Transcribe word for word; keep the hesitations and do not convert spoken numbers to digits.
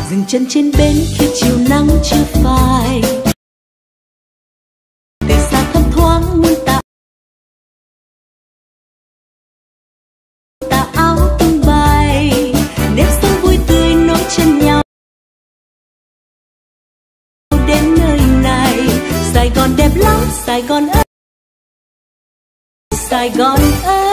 dừng chân trên bến khi chiều nắng chưa phai, từ xa thấp thoáng muôn tà tà áo tung bay, nếp sống vui tươi nối chân nhau đến nơi này. Sài Gòn đẹp lắm, Sài Gòn ơi, Sài Gòn ơi.